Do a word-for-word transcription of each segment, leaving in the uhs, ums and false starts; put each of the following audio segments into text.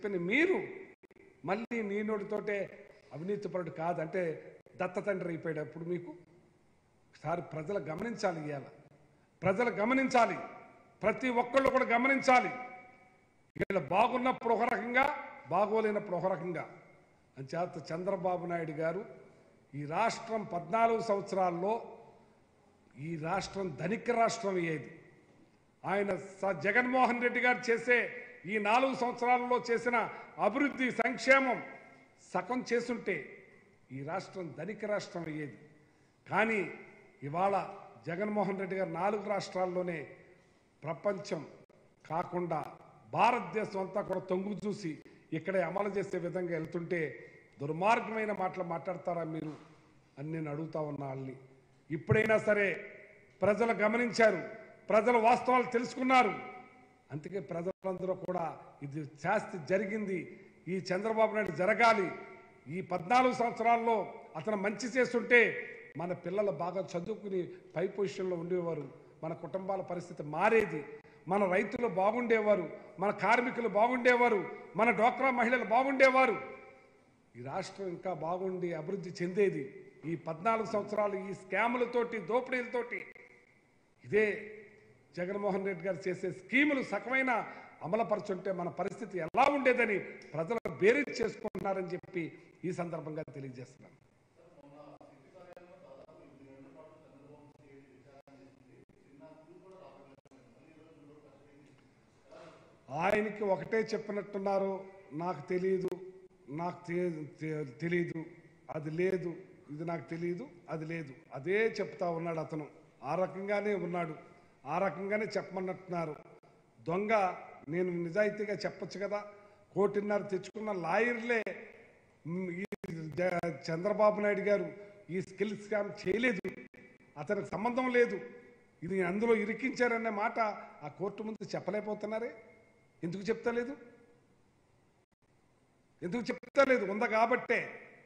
చెప్పిన మీరు మళ్ళీ నీ నోటితోటే అవినీతిపరుడు కాదంటే దత్త తండ్రి అయిపోయేటప్పుడు మీకు ఒకసారి ప్రజలు గమనించాలి. ఇవాళ ప్రజలు గమనించాలి, ప్రతి ఒక్కళ్ళు కూడా గమనించాలి. వీళ్ళు బాగున్నప్పుడు ఒక రకంగా, బాగోలేనప్పుడు ఒక రకంగా. అంచేత చంద్రబాబు నాయుడు గారు ఈ రాష్ట్రం పద్నాలుగు సంవత్సరాల్లో ఈ రాష్ట్రం ధనిక రాష్ట్రం అయ్యేది. ఆయన జగన్మోహన్ రెడ్డి గారు చేసే ఈ నాలుగు సంవత్సరాలలో చేసిన అభివృద్ధి సంక్షేమం సగం చేసుంటే ఈ రాష్ట్రం ధనిక రాష్ట్రం అయ్యేది. కానీ ఇవాళ జగన్మోహన్ రెడ్డి గారు నాలుగు రాష్ట్రాల్లోనే ప్రపంచం కాకుండా భారతదేశం అంతా కూడా తొంగు చూసి ఇక్కడే అమలు చేసే విధంగా వెళ్తుంటే దుర్మార్గమైన మాటలు మాట్లాడతారా మీరు అని నేను అడుగుతా ఉన్నా వాళ్ళని. ఇప్పుడైనా సరే ప్రజలు గమనించారు, ప్రజలు వాస్తవాలు తెలుసుకున్నారు. అందుకే ప్రజలందరూ కూడా ఇది శాస్తి జరిగింది, ఈ చంద్రబాబు నాయుడు జరగాలి, ఈ పద్నాలుగు సంవత్సరాల్లో అతను మంచి చేస్తుంటే మన పిల్లలు బాగా చదువుకుని పై పొజిషన్లో ఉండేవారు, మన కుటుంబాల పరిస్థితి మారేది, మన రైతులు బాగుండేవారు, మన కార్మికులు బాగుండేవారు, మన డ్వాక్రా మహిళలు బాగుండేవారు, ఈ రాష్ట్రం ఇంకా బాగుండి అభివృద్ధి చెందేది. ఈ పద్నాలుగు సంవత్సరాలు ఈ స్కాములతోటి దోపిడీలతోటి ఇదే జగన్మోహన్ రెడ్డి గారు చేసే స్కీములు సకమైన అమలుపరచుంటే మన పరిస్థితి ఎలా ఉండేదని ప్రజలు బేరీజ్ చేసుకుంటున్నారని చెప్పి ఈ సందర్భంగా తెలియజేస్తున్నాను. ఆయనకి ఒకటే చెప్పినట్టున్నారు, నాకు తెలియదు, నాకు తెలియదు, అది లేదు, ఇది నాకు తెలియదు, అది లేదు, అదే చెప్తా ఉన్నాడు అతను. ఆ రకంగానే ఉన్నాడు, ఆ రకంగానే చెప్పమన్నట్టున్నారు. దొంగ నేను నిజాయితీగా చెప్పచ్చు కదా, కోటిన్నర తెచ్చుకున్న లాయర్లే ఈ చంద్రబాబు నాయుడు గారు ఈ స్కిల్ స్కామ్ చేయలేదు, అతనికి సంబంధం లేదు, ఇది అందులో ఇరికించారనే మాట ఆ కోర్టు ముందు చెప్పలేకపోతున్నారే. ఎందుకు చెప్తలేదు, ఎందుకు చెప్తలేదు? ఉందా కాబట్టే.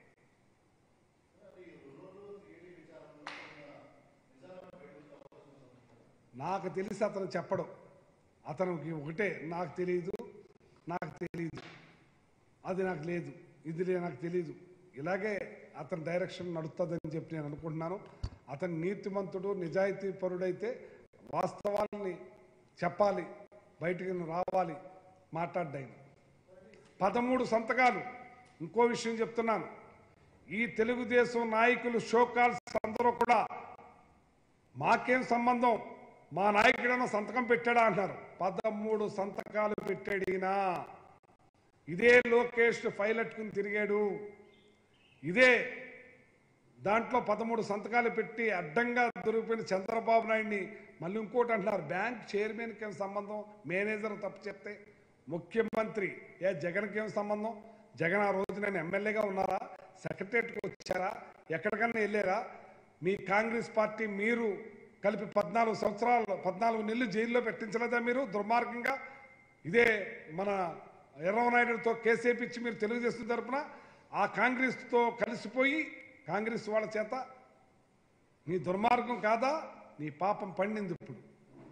నాకు తెలిసి అతను చెప్పడం, అతనికి ఒకటే నాకు తెలియదు, నాకు తెలియదు, అది నాకు లేదు, ఇది నాకు తెలియదు, ఇలాగే అతని డైరెక్షన్ నడుస్తుందని చెప్పి నేను అనుకుంటున్నాను. అతను నీతిమంతుడు, నిజాయితీ పరుడైతే వాస్తవాల్ని చెప్పాలి, బయటికి రావాలి, మాట్లాడ్డాయి. పదమూడు సంతకాలు. ఇంకో విషయం చెప్తున్నాను, ఈ తెలుగుదేశం నాయకులు షోకాల్స్ అందరూ కూడా మాకేం సంబంధం, మా నాయకుడైనా సంతకం పెట్టాడా అంటారు. పదమూడు సంతకాలు పెట్టాడు ఈయన. ఇదే లోకేష్ ఫైల్ అట్టుకుని తిరిగాడు, ఇదే దాంట్లో పదమూడు సంతకాలు పెట్టి అడ్డంగా దొరికిపోయిన చంద్రబాబు నాయుడిని మళ్ళీ ఇంకోటి అంటున్నారు, బ్యాంక్ చైర్మన్కి ఏం సంబంధం, మేనేజర్ తప్పు చెప్తే ముఖ్యమంత్రి ఏ జగన్కి ఏం సంబంధం? జగన్ ఆ రోజు నేను ఎమ్మెల్యేగా ఉన్నారా, సెక్రటరియట్కి వచ్చారా, ఎక్కడికన్నా వెళ్ళారా? మీ కాంగ్రెస్ పార్టీ మీరు కలిపి పద్నాలుగు సంవత్సరాలు పద్నాలుగు నెలలు జైల్లో పెట్టించలేదా మీరు దుర్మార్గంగా? ఇదే మన ఎర్రవనాయుడుతో కేసేపిచ్చి మీరు తెలుగుదేశం తరపున ఆ కాంగ్రెస్తో కలిసిపోయి కాంగ్రెస్ వాళ్ళ చేత నీ దుర్మార్గం కాదా? నీ పాపం పండింది. ఇప్పుడు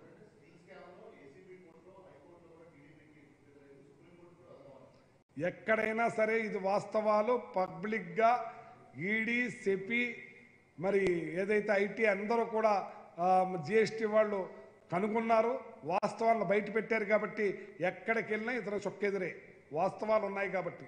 ఎక్కడైనా సరే ఇది వాస్తవాలు పబ్లిక్గా ఈడీ సెపి మరి ఏదైతే ఐటీ అందరూ కూడా జిఎస్టీ వాళ్ళు కనుగొన్నారు, వాస్తవాలను బయట పెట్టారు. కాబట్టి ఎక్కడికి వెళ్ళినా ఇతర చొక్కెదిరే వాస్తవాలు ఉన్నాయి. కాబట్టి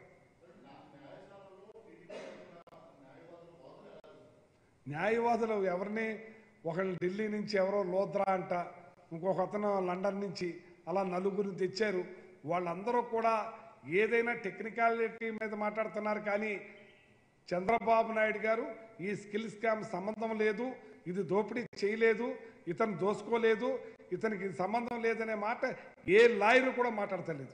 న్యాయవాదులు ఎవరిని, ఒకళ్ళు ఢిల్లీ నుంచి ఎవరో లోద్రా అంట, ఇంకొక అతను లండన్ నుంచి, అలా నలుగురిని తెచ్చారు. వాళ్ళందరూ కూడా ఏదైనా టెక్నికాలిటీ మీద మాట్లాడుతున్నారు. కానీ చంద్రబాబు నాయుడు గారు ఈ స్కిల్ స్కామ్ సంబంధం లేదు, ఇది దోపిడీ చేయలేదు, ఇతను దోసుకోలేదు, ఇతనికి సంబంధం లేదనే మాట ఏ లాయరు కూడా మాట్లాడతలేదు.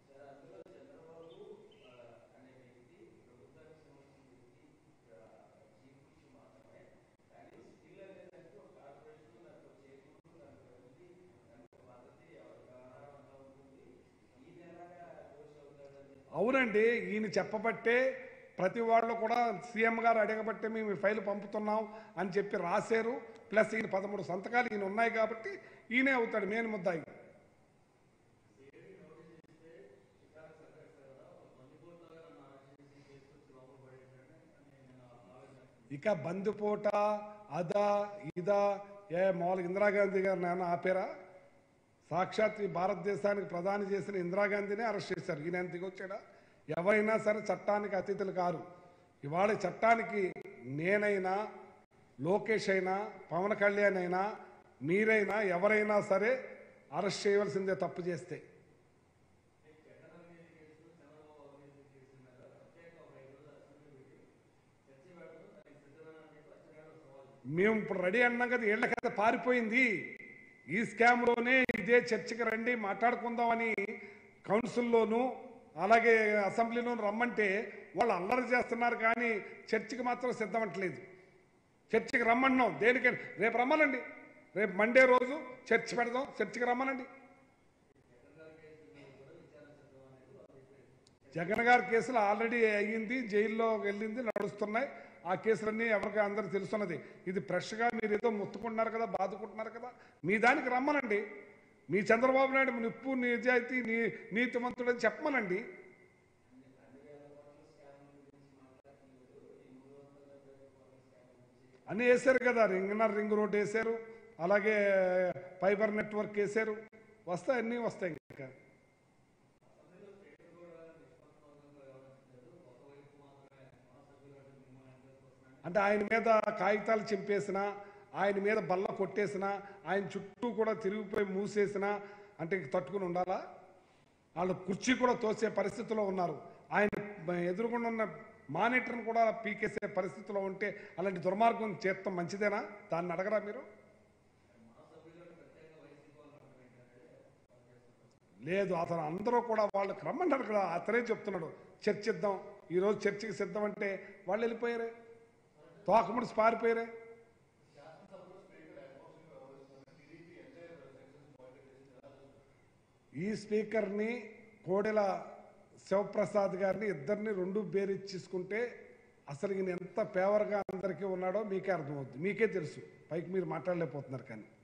అవునండి, ఈయన చెప్పబట్టే ప్రతి వాళ్ళు కూడా సీఎం గారు అడగబట్టే మేము ఫైల్ పంపుతున్నాం అని చెప్పి రాశారు. ప్లస్ ఈయన పదమూడు సంతకాలు ఈయన ఉన్నాయి కాబట్టి ఈయనే అవుతాడు మెయిన్ ముద్దాయి. ఇక బందిపోట అదా ఇదా ఏ మామూలుగా ఇందిరాగాంధీ గారు నాన్న ఆపేరా? సాక్షాత్ ఈ భారతదేశానికి ప్రధాని చేసిన ఇందిరాగాంధీనే అరెస్ట్ చేశారు. ఈయన దిగొచ్చాడా? ఎవరైనా సరే చట్టానికి అతిథులు కారు. ఇవాళ చట్టానికి నేనైనా, లోకేష్ అయినా, పవన్ కళ్యాణ్ అయినా, మీరైనా ఎవరైనా సరే అరెస్ట్ చేయవలసిందే తప్పు చేస్తే. మేము ఇప్పుడు రెడీ అన్నాం కదా, ఏళ్ల కదా పారిపోయింది. ఈ స్కామ్లోనే ఇదే చర్చకి రండి మాట్లాడుకుందామని కౌన్సిల్లోనూ అలాగే అసెంబ్లీలోనూ రమ్మంటే వాళ్ళు అల్లరి చేస్తున్నారు, కానీ చర్చకి మాత్రం సిద్ధమట్లేదు. చర్చకి రమ్మన్నాం, దేనికైనా రేపు రమ్మనండి, రేపు మండే రోజు చర్చ పెడదాం, చర్చకి రమ్మనండి. జగన్ గారి కేసులు ఆల్రెడీ అయ్యింది, జైల్లో వెళ్ళింది, నడుస్తున్నాయి. ఆ కేసులన్నీ ఎవరికి అందరికి తెలుసున్నది. ఇది ఫ్రెష్గా మీరు ఏదో ముత్తుకుంటున్నారు కదా, బాదుకుంటున్నారు కదా, మీ దానికి రమ్మనండి. మీ చంద్రబాబు నాయుడు నిప్పు నిజాయితీ నీ నీతిమంతుడని చెప్పమనండి. అన్నీ వేశారు కదా, రింగ్నర్ రింగ్ రోడ్ వేశారు, అలాగే ఫైబర్ నెట్వర్క్ వేశారు, వస్తాయి, అన్నీ వస్తాయి. ఇంకా అంటే ఆయన మీద కాగితాలు చింపేసిన, ఆయన మీద బల్ల కొట్టేసిన, ఆయన చుట్టూ కూడా తిరిగిపోయి మూసేసిన అంటే తట్టుకుని ఉండాలా? వాళ్ళు కుర్చీ కూడా తోసే పరిస్థితిలో ఉన్నారు. ఆయన ఎదురుగుండా ఉన్న మానిటర్ని కూడా పీకేసే పరిస్థితిలో ఉంటే అలాంటి దుర్మార్గం చేస్తాం మంచిదేనా? దాన్ని అడగరా మీరు? లేదు, అతను అందరూ కూడా వాళ్ళకి రమ్మన్నారు కదా, అతనే చెప్తున్నాడు చర్చిద్దాం, ఈరోజు చర్చకి సిద్ధం అంటే వాళ్ళు వెళ్ళిపోయారే, తోకముడిసి పారిపోయారే. ఈ స్పీకర్ని కోడెల శివప్రసాద్ గారిని ఇద్దరిని రెండు బేరిచ్చేసుకుంటే అసలు ఈయన ఎంత ఫేవర్గా అందరికీ ఉన్నాడో మీకే అర్థమవుతుంది. మీకే తెలుసు, పైకి మీరు మాట్లాడలేకపోతున్నారు కానీ.